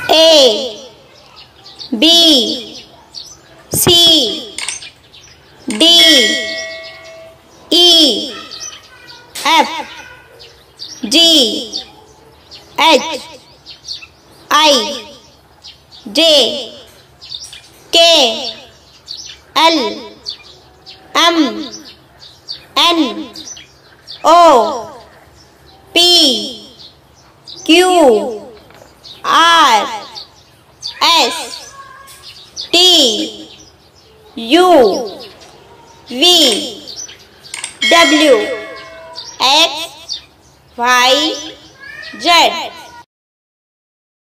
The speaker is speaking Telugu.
A B C D E F G H I J K L M N O P Q R S T U V W X Y Z.